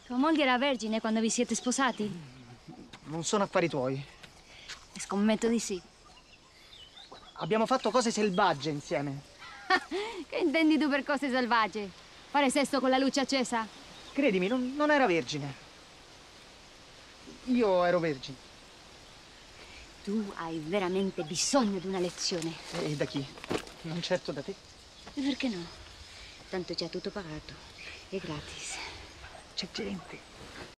Tua moglie era vergine quando vi siete sposati? Non sono affari tuoi. E scommetto di sì. Abbiamo fatto cose selvagge insieme. Che intendi tu per cose selvagge? Fare sesso con la luce accesa? Credimi, non era vergine. Io ero vergine. Tu hai veramente bisogno di una lezione. E da chi? Non certo da te. E perché no? Tanto già tutto pagato. È gratis. C'è gente